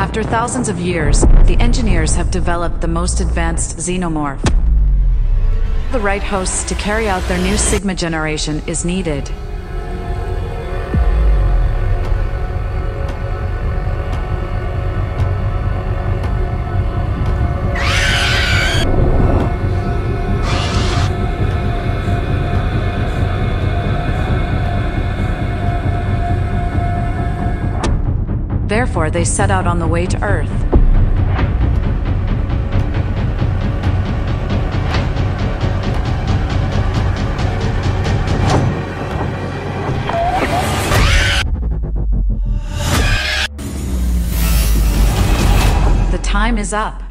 After thousands of years, the engineers have developed the most advanced Xenomorph. The right hosts to carry out their new Sigma generation is needed. Therefore, they set out on the way to Earth. The time is up.